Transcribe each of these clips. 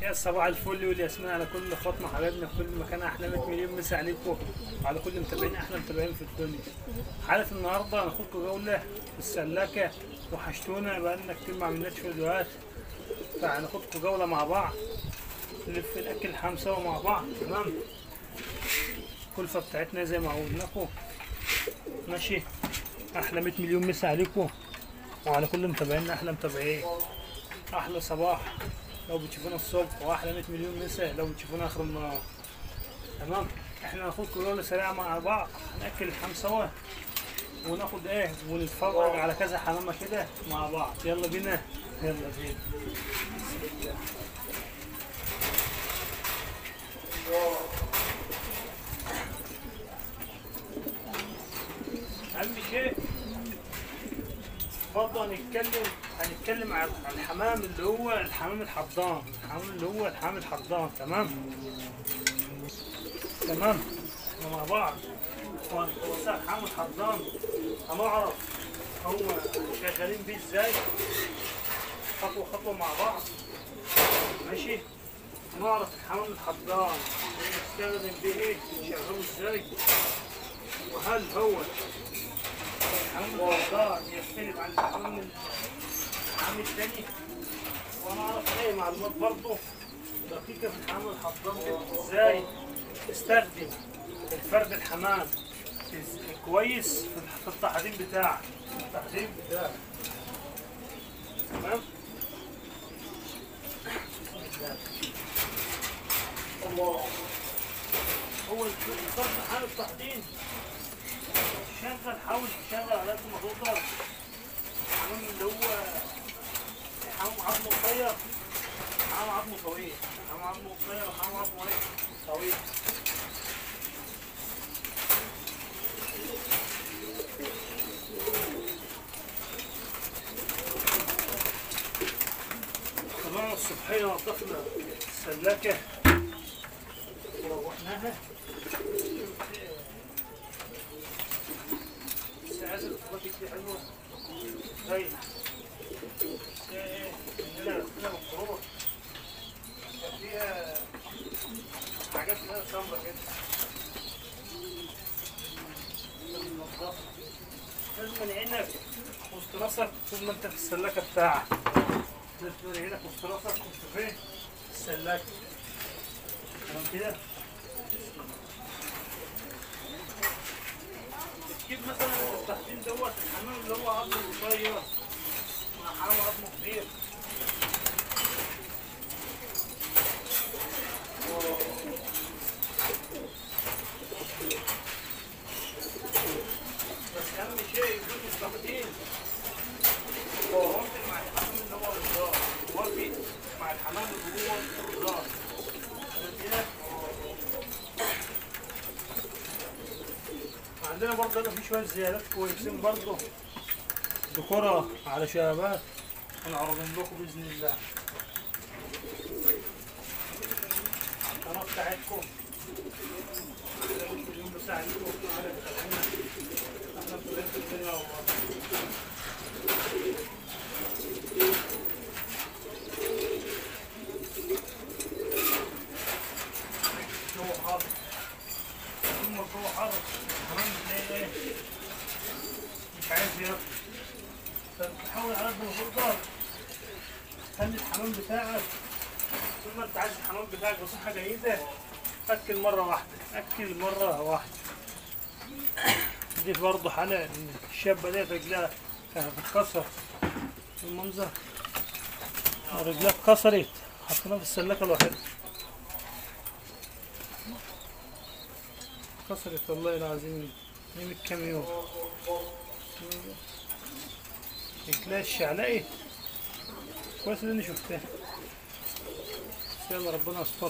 يا صباح الفل والياسمين على كل اخواتنا وحبايبنا في كل مكان. احلى 100 مليون مسا عليكم وعلى كل متابعين، احلى متابعين في الدنيا. حلقه النهارده هناخدكم جوله في السلاكه، وحشتونا بقالنا كتير ما عملناش فيديوهات، فهناخدكم جوله مع بعض نلف الاكل الحام سوا مع بعض. تمام، الكلفه بتاعتنا زي ما عودناكم ماشي. احلى 100 مليون مسا عليكم وعلى كل متابعينا، احلى متابعين، احلى صباح لو بتشوفونا الصبح، واحلى 100 مليون مسا لو بتشوفونا اخر النهار. تمام، احنا هناخد جوله سريعه مع بعض، هناكل اللحام سوا وناخد ايه ونتفرج على كذا حمامه كده مع بعض. يلا بينا يلا بينا. اهم شيء برضه هنتكلم عن الحمام اللي هو الحمام الحضان، الحمام الحضان. تمام تمام، احنا مع بعض وهنوسع الحمام الحضان، هنعرف هو شغالين بيه ازاي خطوه خطوه مع بعض ماشي. نعرف الحمام الحضان بنستخدم بيه ايه، شغاله ازاي، وهل هو الحمام الحضان يختلف عن الحمام التاني، ونعرف ايه معلومات برضه دقيقة في الحمام الحضان ازاي تستخدم الفرد الحمام كويس في التحضير بتاعك، تمام. الله، هو الفرد الحمام التحضير حاول تشغل على قد ما تقدر الحمام اللي هو حمام عظمه قصير، حمام عظمه طويل، حمام عظمه قصير وحمام عظمه طويل. طبعا الصبحية نظفنا السلاكة وروحناها، السعازة الأوتوماتيك دي حلوة باينة، هنا بالخروج فيها حاجات كده سمرة كده لازم عينك وسط راسك طول ما انت في السلاكة بتاعك، لازم عينك وسط راسك وانت فين في السلاكة. تمام كده، تجيب مثلا التحديد دوت الحمام اللي هو عظمه قصير مع حمام عظمه كبير، بس اهم شيء يكون مستقيم وموافق مع الحمام اللي هو الرضاع، موافق مع الحمام اللي هو الرضاع. عندنا برضه هنا في شوية زيادات كويسين برضه، ديكورة على شباب هنعرضهم لكم بإذن الله. القناة بتاعتكم اليوم بساعدكم على تتابعونا، احنا متابعين في الدنيا والله. الجو حر، طول ما الجو حر كمان بتلاقي ايه مش عايز ياكل، فبتحاول على قد ما تقدر تخلي الحمام بتاعك طول ما انت عايز الحمام بتاعك بصحة جيدة اكل مرة واحدة. دي برضه حالة ان الشابة ديت رجلها كانت بتتكسر، المنظر رجلها اتكسرت، حطيناها في السلاكة الوحيدة اتكسرت والله العظيم من كام يوم. رجلها الشعلقي كويس اللي انا شفتها، بس يلا ربنا يسترها.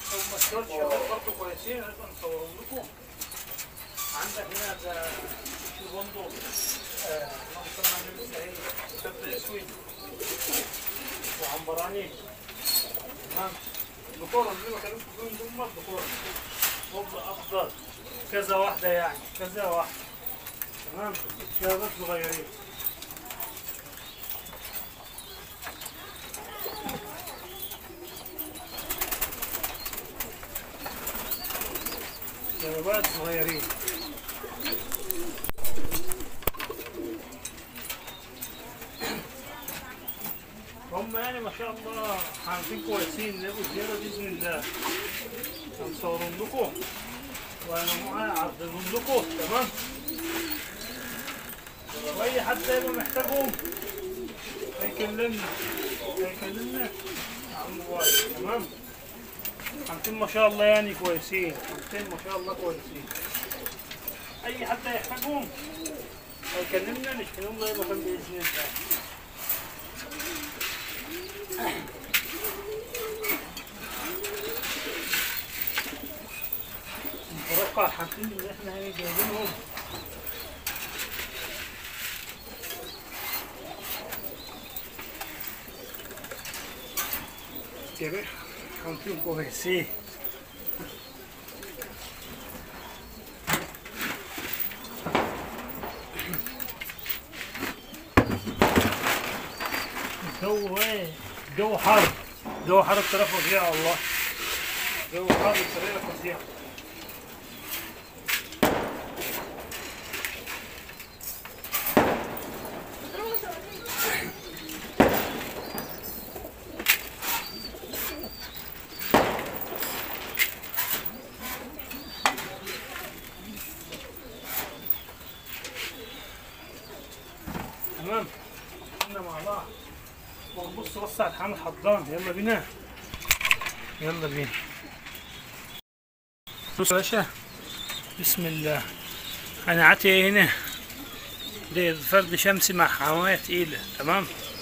شباب برضه كويسين نقدر نصورهم لكم. عندك هنا ده البندق، اللهم صل على النبي السعيد، شط اسود وعنبراني. تمام. ذكورهم زي ما كانوا يقولون دول ذكورهم والله افضل كذا واحدة يعني كذا واحدة. تمام. شباب صغيرين. شبابات صغيرين. هم يعني ما شاء الله حاملين كويسين، لقوا زيادة بإذن الله. هنصورهم لكم وأنا معايا عرضهم لكم. تمام. وأي حد يبقى محتاجهم هيكلمنا على الموبايل. تمام. حاملين ما شاء الله يعني كويسين، حاملين ما شاء الله كويسين. أي حد يحتاجهم هيكلمنا نشحنهم له أي مكان بإذن الله. متوقع الحاجتين اللي احنا جايبينهم جايبين حاجتين كويسين. الجو ايه؟ الجو حر، الجو حر بطريقة فظيعة والله. الجو حر بطريقة فظيعة. تمام. كنا مع بعض ونبص بص على الحامل حضان. يلا بينا يلا بينا. بص يا باشا، بسم الله. انا عاتي هنا دي فرد شمسي مع حماية تقيلة. تمام.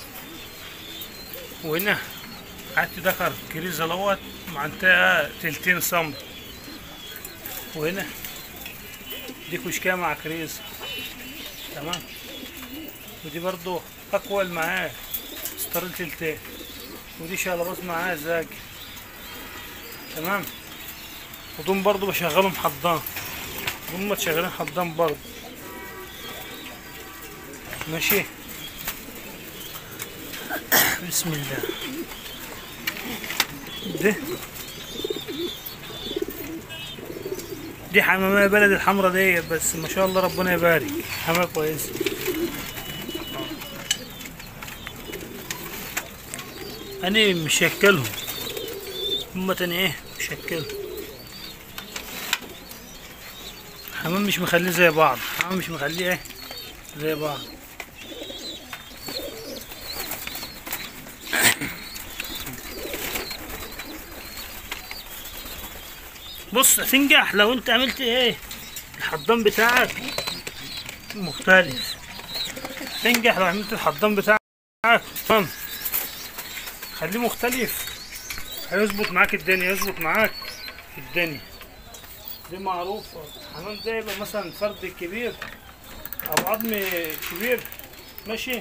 وهنا عاتي ذكر كريز الوت مع انتهى 30 سم. وهنا دي كشكاية مع كريز. تمام. ودي برضو اكول معاه ستارين تلتين. ودي شلباز معاه زاج. تمام. ودول برضو بشغلهم حضان، دول شغالين حضان برضو. ماشي. بسم الله. دي حمامية بلد الحمرا دي، بس ما شاء الله ربنا يبارك، حمامة كويسة. أنا مشكلهم، هما تاني إيه مشكلهم. حمام مش مخليه زي بعض، حمام مش مخليه إيه زي بعض. بص هتنجح لو انت عملت ايه الحضان بتاعك مختلف. تنجح لو عملت الحضان بتاعك تمام، خليه مختلف، هيظبط معاك الدنيا، يظبط معاك الدنيا. دي معروفة. الحمام ده يبقى مثلا فرد كبير او عظم كبير ماشي،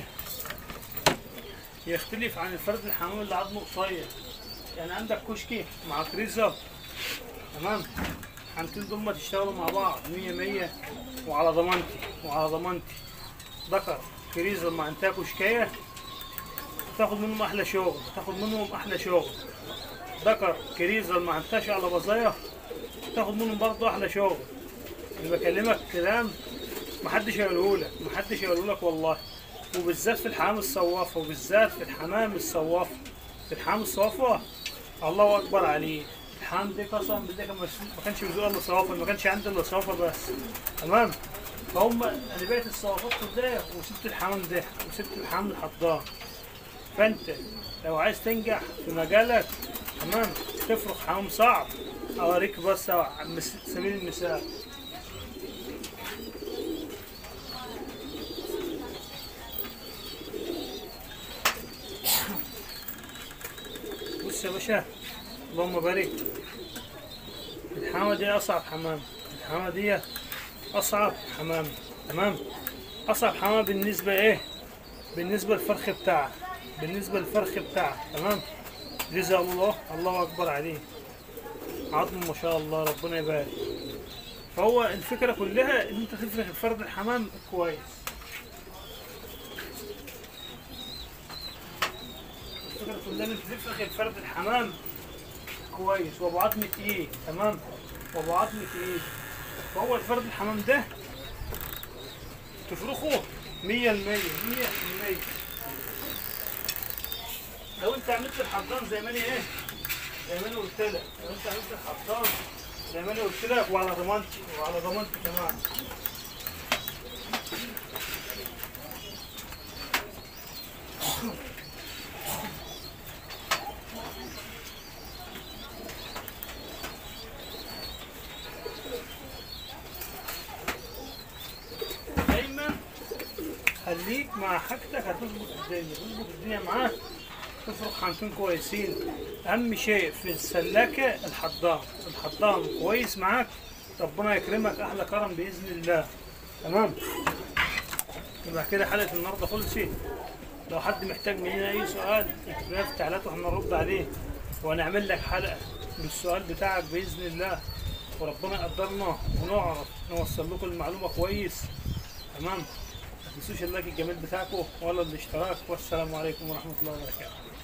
يختلف عن الفرد الحمام اللي عظمه قصير. يعني عندك كشكي مع فريزر. تمام. الحمامتين دول تشتغلوا مع بعض 100 وعلى ضمانتي. ذكر فريزر مع انتاج كشكاية تاخد منهم احلى شغل. ذكر كريزر مع انتاج على بظايا تاخد منهم برضه احلى شغل. اللي بكلمك كلام محدش هيقولهولك والله. وبالذات في الحمام الصوافة، في الحمام الصوافة الله اكبر عليه. الحمام دي قسما بالله ما كانش بيزور الا صوافة، ما كانش عندي الا صوافة بس. تمام. فهم انا بعت الصوافات كلها وسبت الحمام ده وسبت الحمام الحضان. فانت لو عايز تنجح في مجالك تمام تفرق حمام صعب، اوريك بس على سبيل المثال. بص يا باشا، اللهم بارك. الحمامة دي أصعب حمام، تمام. اصعب حمام بالنسبه ايه؟ بالنسبه للفرخ بتاعك، تمام. جزا الله، الله اكبر عليه، عظم ما شاء الله، ربنا يبارك. فهو الفكره كلها ان انت تفرخ فرد الحمام كويس. الفكره كلها ان انت تفرخ الفرد الحمام كويس وابو عظم تقيل، تمام، وابو عظم تقيل. فهو الفرد الحمام ده تفرخه 100%. لو انت عملت الحضان زي ما انا ايه، زي ما انا قلت لك، لو انت عملت الحضان زي ما انا قلت لك وعلى ضمانتي، كمان. دايما خليك مع حاجتك، هتظبط الدنيا معاك، تفرخ حنتين كويسين. اهم شيء في السلاكه الحضان كويس معاك، ربنا يكرمك احلى كرم باذن الله، تمام. يبقى كده حلقه النهارده خلصت. لو حد محتاج مننا اي سؤال اكتب لنا في التعليقات واحنا نرد عليه، وهنعمل لك حلقه بالسؤال بتاعك باذن الله، وربنا يقدرنا ونعرف نوصل لكم المعلومه كويس، تمام. ما تنسوش اللايك الجميل بتاعكم ولا الاشتراك، والسلام عليكم ورحمه الله وبركاته.